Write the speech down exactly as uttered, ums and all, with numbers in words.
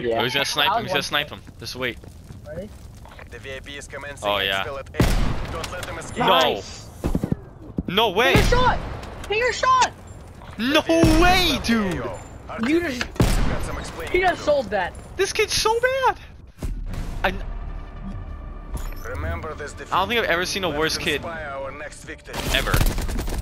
Yeah. Oh, he's gonna snipe him. He's gonna snipe him. Just wait. Ready? The V I P is commencing. Oh yeah. Still at eight. Don't let them escape. No. Nice. No way. Take a shot. Take a shot. No way, dude. You just. He just sold that. This kid's so bad. I. Remember this I don't think I've ever seen a worse kid Our next victim. ever.